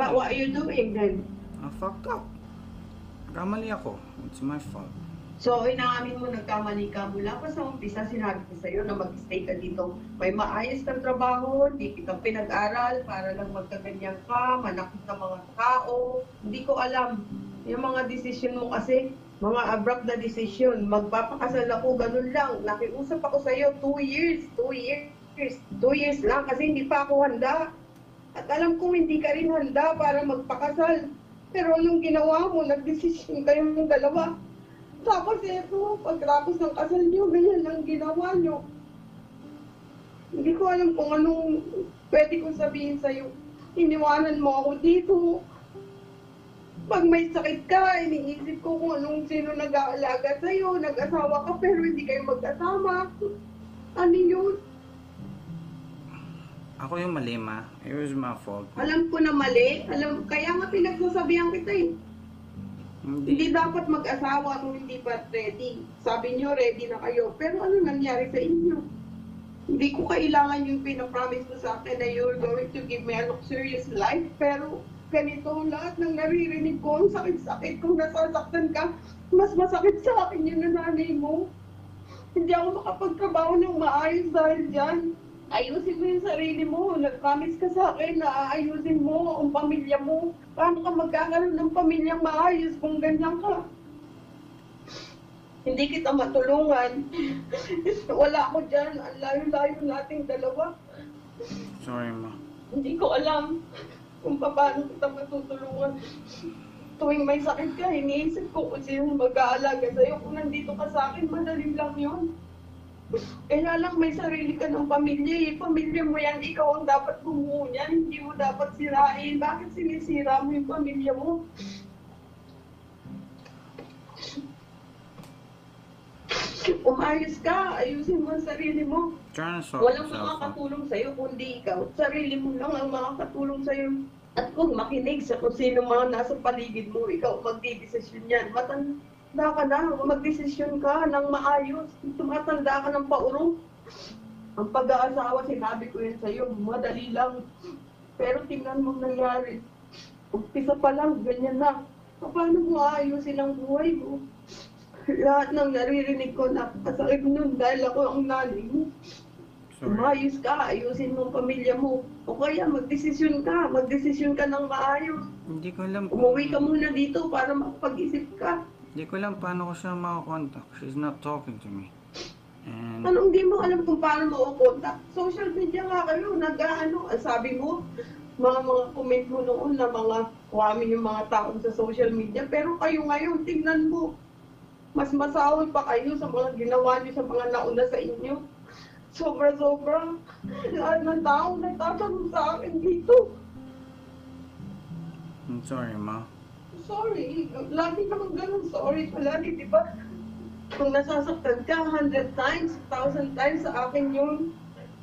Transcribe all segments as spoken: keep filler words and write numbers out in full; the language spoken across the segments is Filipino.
What, what are you doing then? I fucked up. Kamali ako. It's my fault. So, inaamin mo, nagkamali ka. Mula pa sa umpisa, sinabi ko sa'yo na mag-stay ka dito. May maayos kang trabaho, hindi kita pinag-aral para lang magkaganyan ka, manakit ng mga tao. Hindi ko alam. Yung mga desisyon mo kasi, mga abrupt na desisyon. Magpapakasal ako, ganun lang. Nakiusap ako sa'yo, two years, two years, two years lang kasi hindi pa ako handa. At alam kong hindi ka rin handa para magpakasal. Pero anong ginawa mo, nagdesisyon kayong dalawa. Tapos ito, pagkatapos ng kasal niyo, ganyan lang ginawa niyo. Hindi ko alam kung anong pwede kong sabihin sa'yo. Iniwanan mo ako dito. Pag may sakit ka, iniisip ko kung anong sino nag-aalaga sa'yo. Nag-asawa ka pero hindi kayo magkasama. Ano yun? Ako yung mali, ma. It was my fault. Alam ko na mali. Alam, kaya nga pinagsasabihan kita eh. Hindi. Hindi dapat mag-asawa kung hindi pa ready. Sabi niyo, ready na kayo. Pero ano nangyari sa inyo? Hindi ko kailangan yung pinapromise mo sa akin na you're going to give me a luxurious life. Pero ganito, lahat ng naririnig ko, ang sakit-sakit. Kung nasasaktan ka, mas masakit sa akin yung nanay mo. Hindi ako makapagtrabaho ng maayos dahil dyan. Ayusin mo yung sarili mo. Nag-promise ka sa akin na aayusin mo ang pamilya mo. Paano ka magkakaroon ng pamilyang maayos kung ganyan ka? Hindi kita matulungan. Wala ako dyan. Ang layo-layo nating dalawa. Sorry, ma. Hindi ko alam kung paano kita matutulungan. Tuwing may sakit ka, iniisip ko kung sino mag-aalaga sa'yo. Kung nandito ka sa akin, madali lang yun. Kaya lang may sarili ka ng pamilya eh. Pamilya mo yan, ikaw ang dapat bumuo niyan. Hindi mo dapat sirain. Bakit sinisira mo yung pamilya mo? Umayos ka, ayusin mo ang sarili mo. Trying to sort Walang myself out. makakatulong sa'yo kundi ikaw. Sarili mo lang ang makakatulong sa'yo. At kung makinig sa kung sino mga nasa paligid mo, ikaw magdidesisyon yan. Matanda ka na, magdesisyon ka ng maayos. Tumatanda ka ng paurong. Ang pag-aasawa, sinabi ko yun sa'yo, madali lang. Pero tingnan mo nangyari. Umpisa pa lang, ganyan na. Paano mo aayusin ang buhay mo? Lahat ng naririnig ko, napakasakit nun dahil ako ang nanay mo. Sorry. Umayos ka, ayusin mo ang pamilya mo. O kaya magdesisyon ka, magdesisyon ka ng maayos. Hindi ko alam Umuwi ka muna dito para makapag-isip ka. Hindi ko alam paano ko siya makakontak. She's not talking to me. And Anong di mo alam kung paano mo contact? Social media nga kayo, nag-ano, sabi mo, mga mga comment mo noon na mga kuwamin yung mga taon sa social media. Pero kayo ngayon, tingnan mo, mas masahol pa kayo sa mga ginawa niyo sa mga nauna sa inyo. Sobra-sobra. Lahat ng tao nagtatanong sa akin dito. I'm sorry, ma. Sorry. Lagi naman ganun. Sorry palagi, di ba? Kung nasasaktan ka, hundred times, thousand times sa akin yun.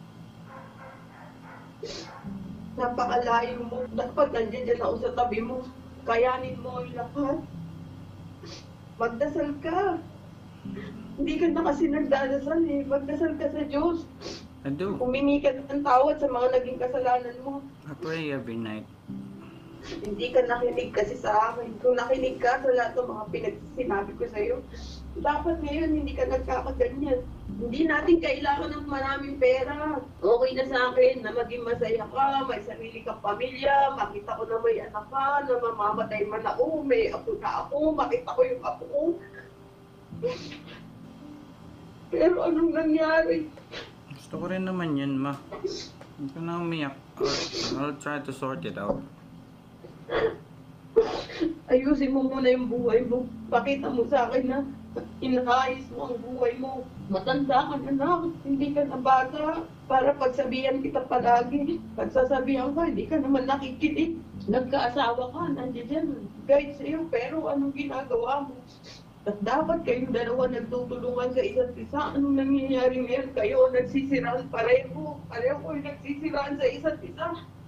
Napakalayo mo. Dapat nandiyan dyan ako sa tabi mo. Kayanin mo ang lahat. Magdasal ka. Hindi ka na kasi nagdadasal eh. Magdasal ka sa Diyos. I do. Humingi ka ng tawad sa mga naging kasalanan mo. I pray every night. Hindi ka nakinig kasi sa akin. Kung nakinig ka sa lahat ng mga pinagsinabi ko sa'yo, dapat ngayon hindi ka nagkakaganyan. Hindi natin kailangan ng maraming pera. Okay na sa akin na maging masaya ka, may sarili kang pamilya, makita ko na may anak ka, na mamamatay man ako, may apo na ako, makita ko yung apo ko. Pero anong nangyari? Gusto ko rin naman yun, ma. Hindi ko na umiyak. I'll, I'll try to sort it out. Ayusin mo muna yung buhay mo. Pakita mo sa akin na inaayos mo ang buhay mo. Matanda ka na na, hindi ka na bata. Para pagsabihan kita palagi. Pagsasabihan ka, hindi ka naman nakikinig. Nagkaasawa ka, nandiyan dyan. Guide sa'yo, pero anong ginagawa mo? At dapat kayong dalawa nagtutulungan sa isa't isa. Anong nangyayari ngayon? Kayo nagsisiraan pareho. Pareho ko yung nagsisiraan sa isa't isa.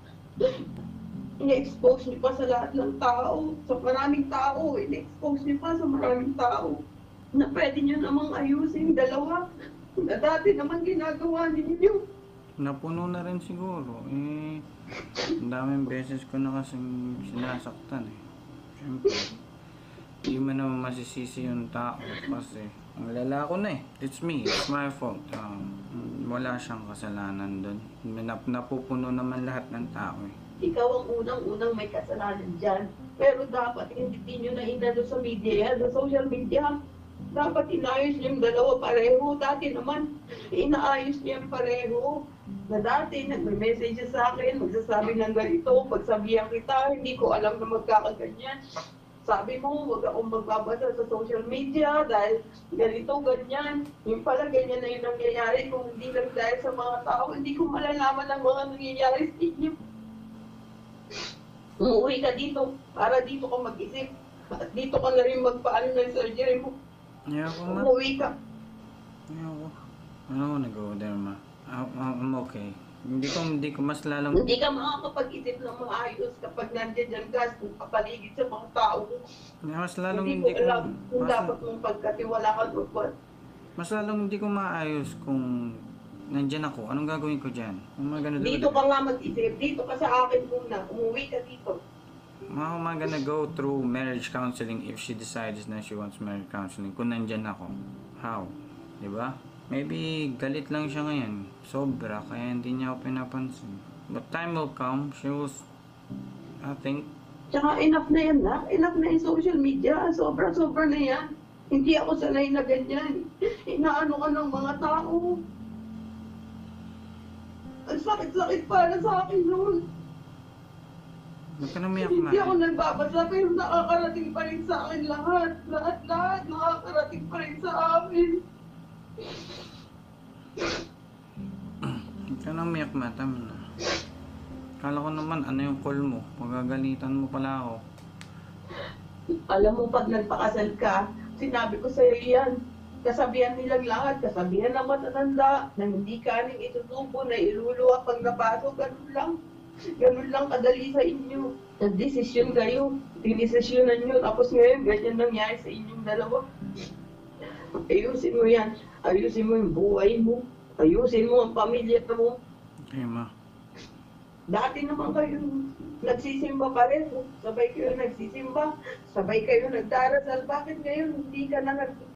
I-expose niyo pa sa lahat ng tao, sa maraming tao, i-expose niyo pa sa maraming tao na pwede niyo namang ayusin dalawa na dati naman ginagawa ninyo. Napuno na rin siguro. Eh, Ang daming beses ko na kasing sinasaktan eh. Siyempre, hindi mo naman masisisi yung tao kasi ang lala ko na eh. It's me, it's my fault. Um, wala siyang kasalanan doon. Nap napupuno naman lahat ng tao eh. Ikaw ang unang-unang may kasalanan dyan. Pero dapat hindi nyo na inano sa media, sa social media. Dapat inayos niyo yung dalawa pareho. Dati naman, inaayos niyo yung pareho. Na dati, nagme-message siya sa akin, magsasabi ng ganito, pagsabihan kita, hindi ko alam na magkakaganyan. Sabi mo, huwag akong magbabasa sa social media dahil ganito, ganyan. Yung pala, ganyan na yung nangyayari. Kung hindi lang dahil sa mga tao, hindi ko malalaman ang mga nangyayari sa inyo. Umuwi ka dito para dito ka mag-isip. At dito ka na rin magpaano ng surgery mo. Ayoko ma. Umuwi ka. Ayoko. I don't wanna go there ma. I- I'm okay. Hindi ko, hindi ko mas lalong... Hindi ka makakapag-isip ng maayos kapag nandiyan dyan ka kapaligid sa mga tao. Mas lalong Hindi hindi ko ko... alam kung Mas, dapat mong pagkatiwalaan o ba. mas lalong hindi ko maayos kung nandyan ako. Anong gagawin ko dyan? Ang mga ganun Dito ka nga mag-isip. Dito ka sa akin muna. Umuwi ka dito. How am I gonna go through marriage counseling if she decides na she wants marriage counseling kung nandyan ako? How? Diba? Maybe galit lang siya ngayon. Sobra, kaya hindi niya ako pinapansin. But time will come, she will, I think, Tsaka enough na yan na. Enough na yung social media. Sobra-sobra na yan. Hindi ako sanay na ganyan. Inaano ka ng mga tao. Ang sakit-sakit para sa akin noon. huwag ka na umiyak na. Hindi ako nagbabasa pero nakakarating pa rin sa akin lahat. Lahat-lahat nakakarating pa rin sa amin. Huwag ka na umiyak ma, tama na. Kala ko naman, ano yung call mo? Magagalitan mo pala ako. Alam mo, pag nagpakasal ka, sinabi ko sa'yo yan. Kasabihan nilang lahat, kasabihan ng matatanda, na hindi ka ning itutubo, na iluluwa pag napasok, ganun lang. Ganun lang kadali sa inyo. Nag-desisyon kayo, dinesisyonan nyo, tapos ngayon, ganyan nangyari sa inyong dalawa. Ayusin mo yan. Ayusin mo yung buhay mo. Ayusin mo ang pamilya mo. Okay ma. Dati naman kayo nagsisimba pareho. Sabay kayo nagsisimba. Sabay kayo nagdarasal. Bakit ngayon hindi ka na nag